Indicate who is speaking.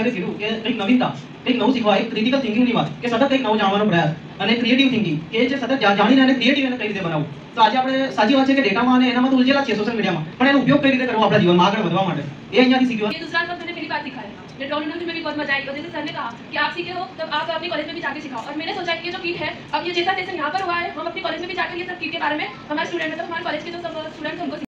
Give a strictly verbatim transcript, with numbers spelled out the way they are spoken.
Speaker 1: Service કીધું કે કંઈક નવીનતા, કંઈક નવું શીખવા, એક ક્રિટિકલ થિંકિંગની વાત કે સતત કંઈક નવું જાણવાનો પ્રયાસ અને ક્રિએટિવ થિંકિંગ કે જે સતત જાણીને અને ક્રિએટિવ એને કઈ રીતે બનાવવું. તો આજે આપણે સાચી વાત છે કે ડેટામાં અને એનામાં તો ઉલझेला છે સોશિયલ મીડિયામાં, પણ એનો ઉપયોગ કઈ રીતે કરવો આપણા જીવનમાં આગળ વધવા માટે એ અહીંયાથી શીખ્યો.
Speaker 2: ये दूसरा सब मैंने पहली बार सिखाया. मेट्रोनोमी में भी बहुत मजा आई और जैसे सर ने कहा कि आप सीखे हो तब आप अपने कॉलेज में भी जाके सिखाओ. और मैंने सोचा कि ये जो किट है, अब ये जैसा जैसे यहाँ पर हुआ है हम अपने कॉलेज में भी जाकर ये सब किट के बारे में हमारे स्टूडेंट मतलब हमारे कॉलेज के जो सब स्टूडेंट्स उनको